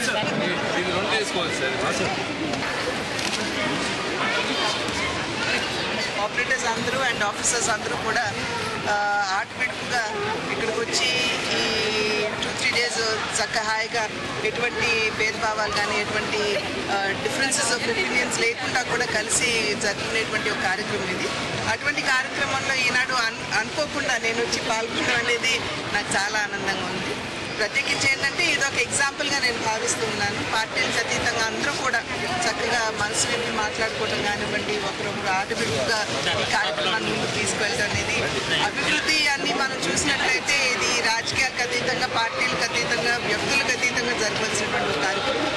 Operators అందరూ and officers అందరూ కూడా ఆటోమేటిక్గా ఇక్కడికి వచ్చి ఈ 2-3 days చక్కగా హాయిగా ఎటువంటి భేదభావాలు కానీ ఎటువంటి డిఫరెన్సెస్ ఆఫ్ ఒపీనియన్స్ లేకుండా కూడా కలిసి జరుపుకునేటువంటి ఒక కార్యక్రమం ఇది. అటువంటి కార్యక్రమంలో ఈనాడు అనుకోకుండా నేను వచ్చి పాల్గొనడం అనేది నాకు చాలా ఆనందంగా ఉంది. ప్రత్యేకించి ఏంటంటే ఇది ఒక ఎగ్జాంపుల్గా నేను భావిస్తున్నాను. పార్టీలకు అతీతంగా అందరూ కూడా చక్కగా మనసు విప్పి మాట్లాడుకోవడం కానివ్వండి, ఒకరొకరు ఆటోమేటిక్గా ఈ కార్యక్రమాన్ని ముందుకు తీసుకెళ్ళడం అనేది అభివృద్ధి అన్ని మనం చూసినట్లయితే ఇది రాజకీయాలకు అతీతంగా, పార్టీలకు అతీతంగా, వ్యక్తులకు అతీతంగా జరగాల్సినటువంటి కార్యక్రమం.